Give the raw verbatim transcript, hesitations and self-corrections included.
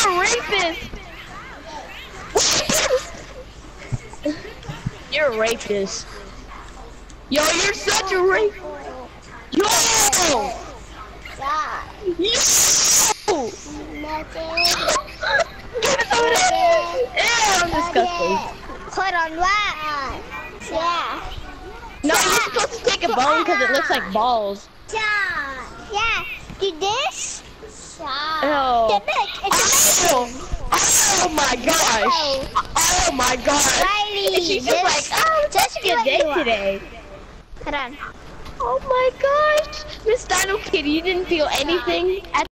a rapist! You're a rapist. Yo, you're such a rapist. Yo! Yeah. Yo! Nothing. Get it over there! Ew, I'm disgusting. Hold on, what? Yeah. No, you're supposed to take a bone because it looks like balls. Yeah. Do this. Oh. Look, it's amazing. Oh my gosh. Oh my gosh. Riley, And she's just like, oh, it's such a good day today. Hold on. Oh my gosh. Miss Dino Kitty, you didn't feel anything at